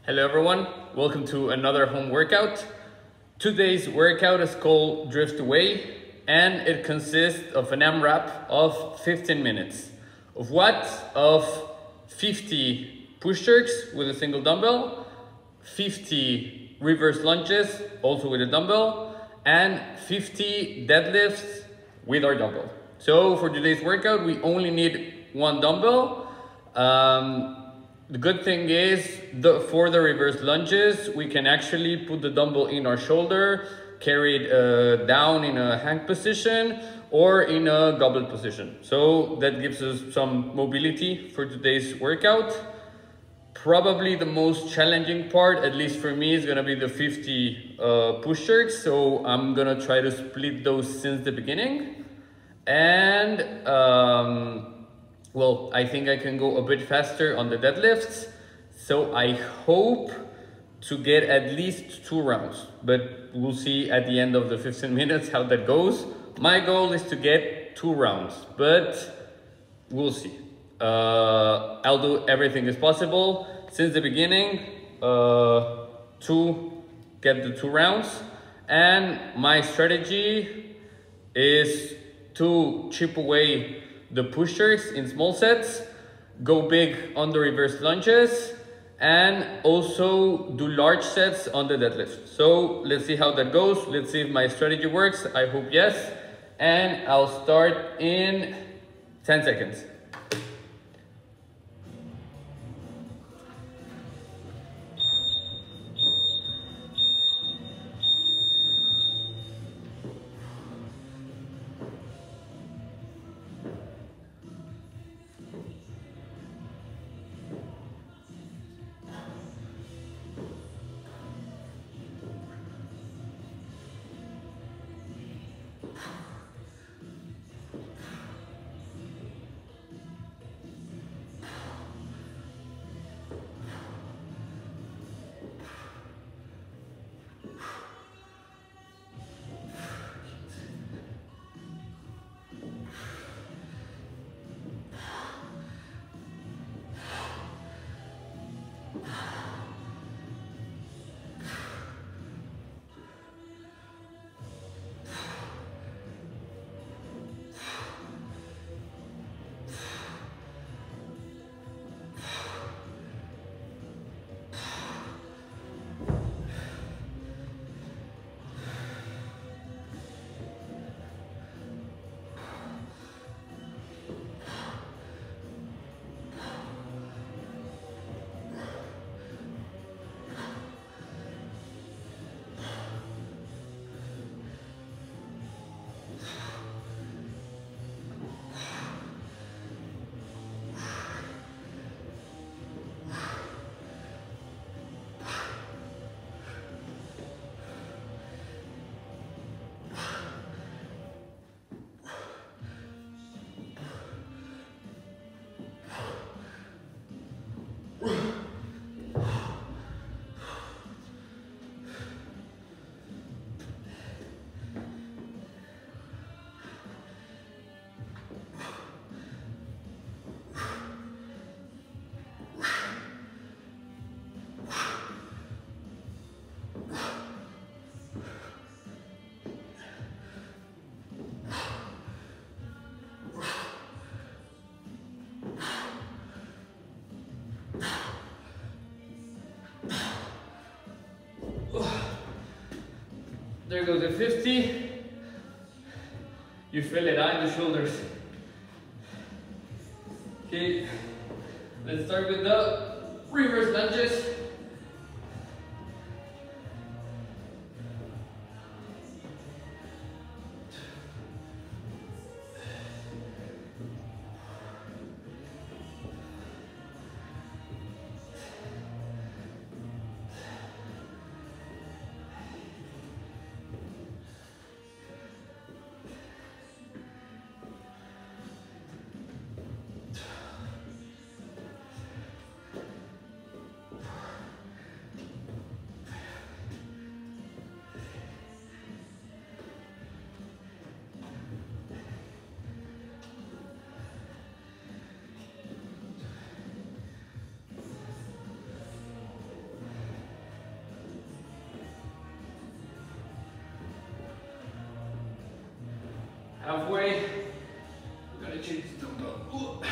Hello everyone, welcome to another home workout. Today's workout is called Drift Away and it consists of an AMRAP of 15 minutes. Of what? Of 50 push jerks with a single dumbbell, 50 reverse lunges also with a dumbbell, and 50 deadlifts with our dumbbell. So for today's workout we only need one dumbbell. The good thing is, for the reverse lunges, we can actually put the dumbbell in our shoulder, carry it down in a hang position or in a goblet position. So that gives us some mobility for today's workout. Probably the most challenging part, at least for me, is gonna be the 50 push jerks. So I'm gonna try to split those since the beginning. And well, I think I can go a bit faster on the deadlifts, so I hope to get at least 2 rounds, but we'll see at the end of the 15 minutes how that goes. My goal is to get 2 rounds, but we'll see. I'll do everything as possible since the beginning to get the 2 rounds, and my strategy is to chip away the push jerks in small sets, go big on the reverse lunges, and also do large sets on the deadlift. So let's see how that goes. Let's see if my strategy works. I hope yes. And I'll start in 10 seconds. There goes the 50. You feel it on the shoulders. Okay, let's start with the reverse lunges. Halfway. We gotta change the dumbbell.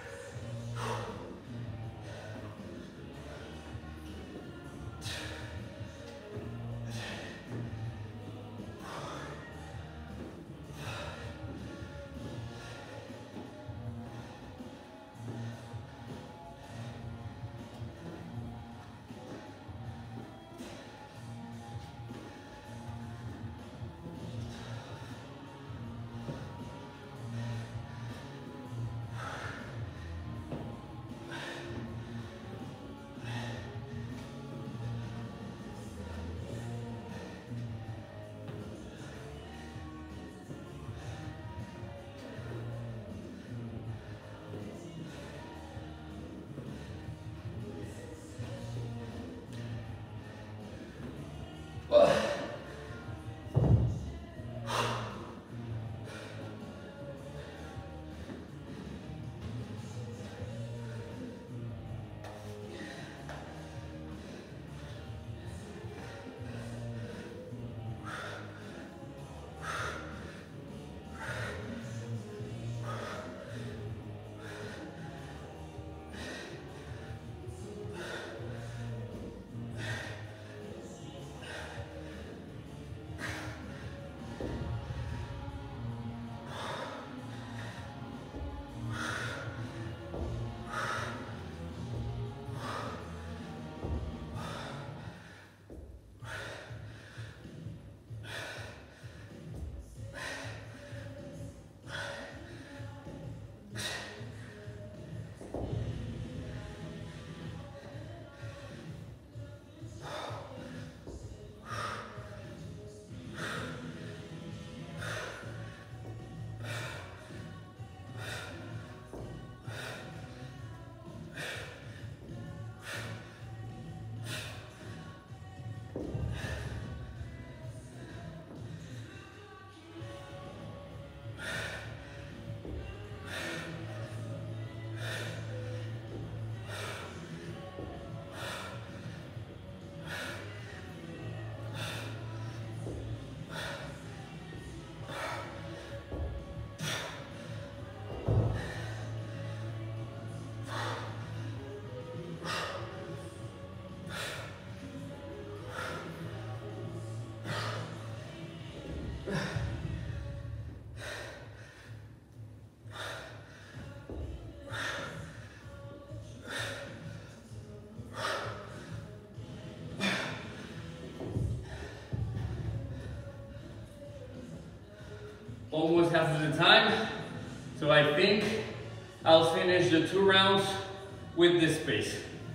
Almost half of the time, so I think I'll finish the 2 rounds with this pace.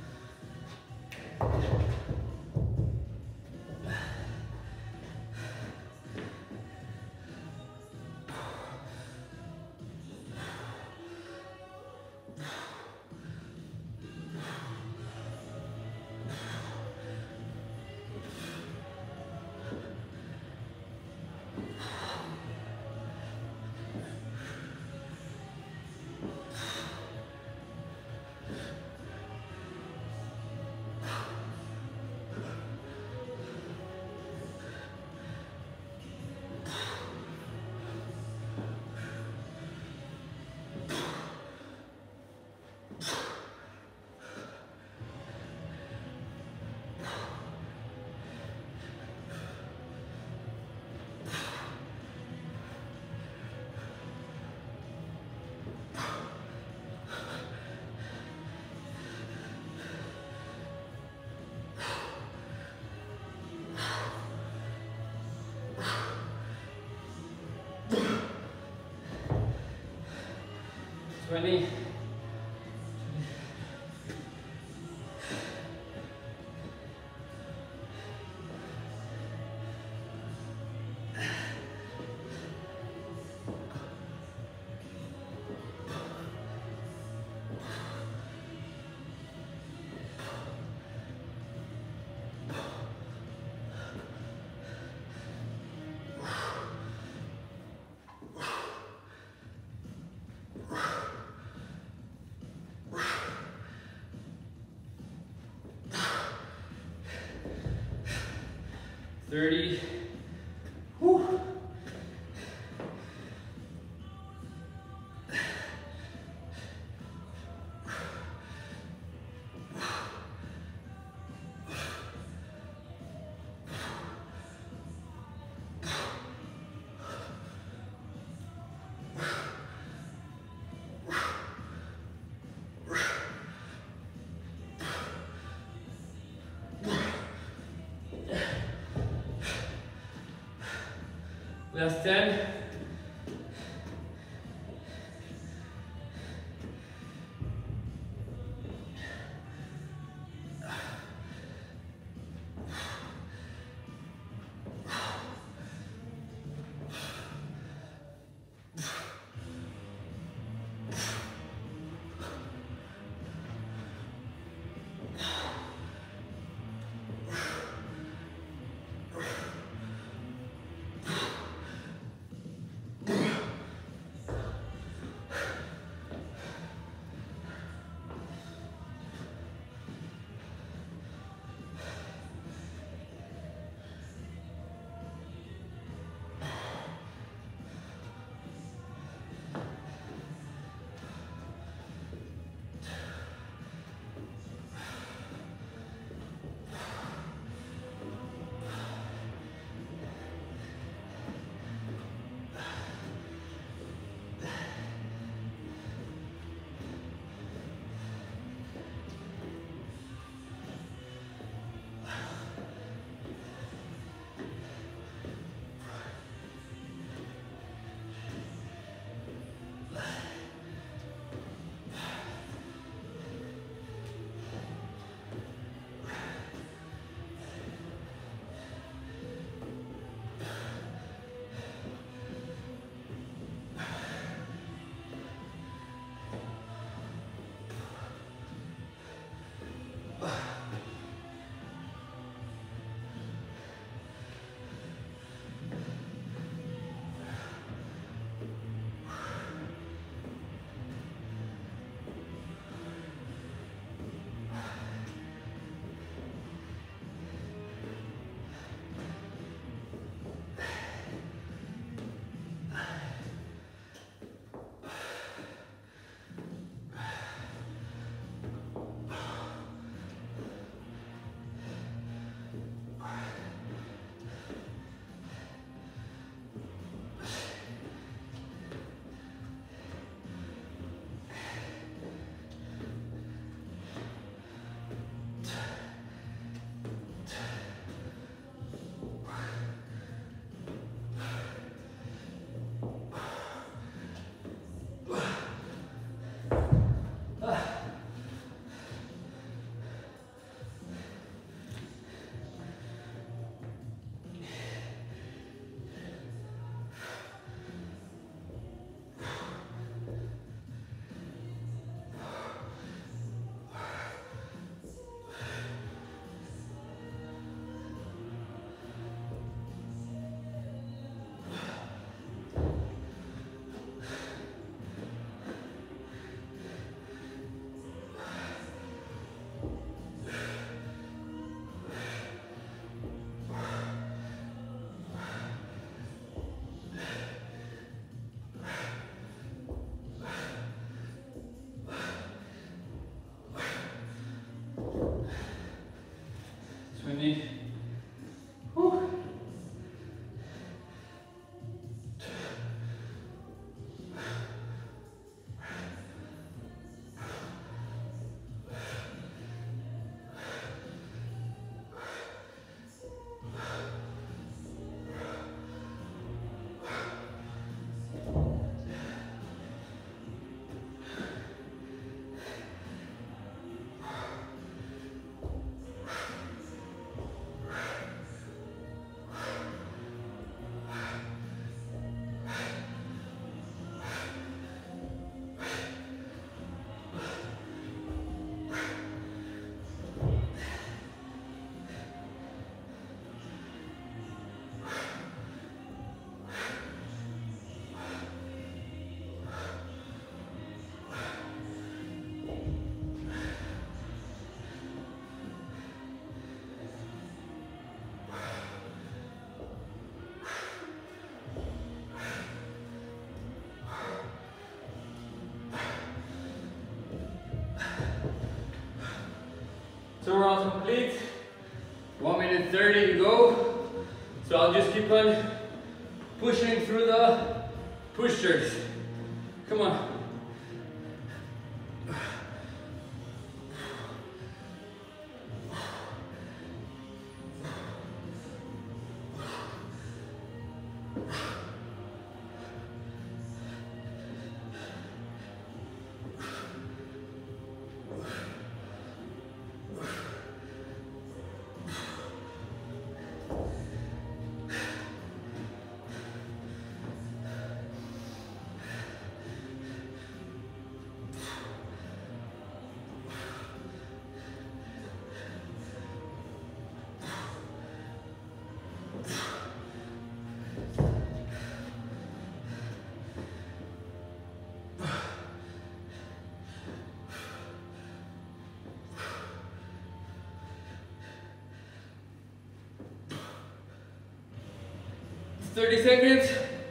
Ready? Whew. Last 10. Whew. So we're all complete. 1 minute 30 to go. So I'll just keep on pushing through the pushers. Come on. 30 seconds.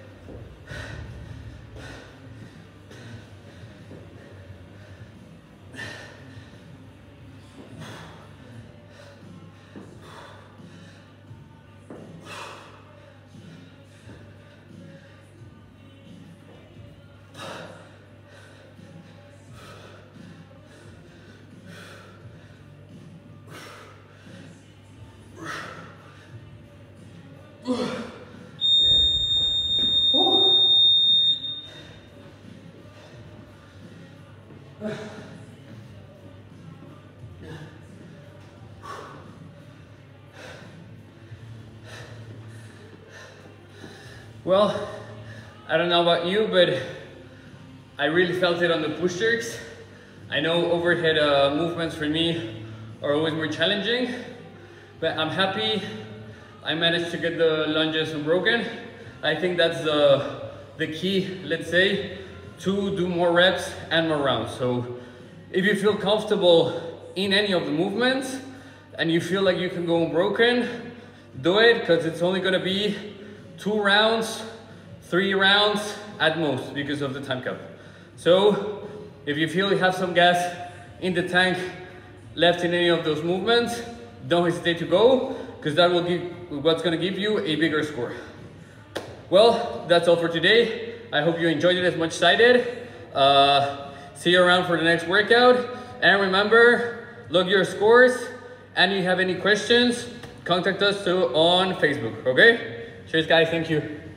Well, I don't know about you, but I really felt it on the push jerks. I know overhead movements for me are always more challenging, but I'm happy I managed to get the lunges unbroken. I think that's the key, let's say, to do more reps and more rounds. So if you feel comfortable in any of the movements and you feel like you can go unbroken, do it, because it's only gonna be 2 rounds, 3 rounds at most because of the time cap. So if you feel you have some gas in the tank left in any of those movements, don't hesitate to go, because that will give what's going to give you a bigger score. Well, that's all for today. I hope you enjoyed it as much as I did. See you around for the next workout, and remember, log your scores, and if you have any questions, contact us on Facebook. Okay, cheers guys, thank you.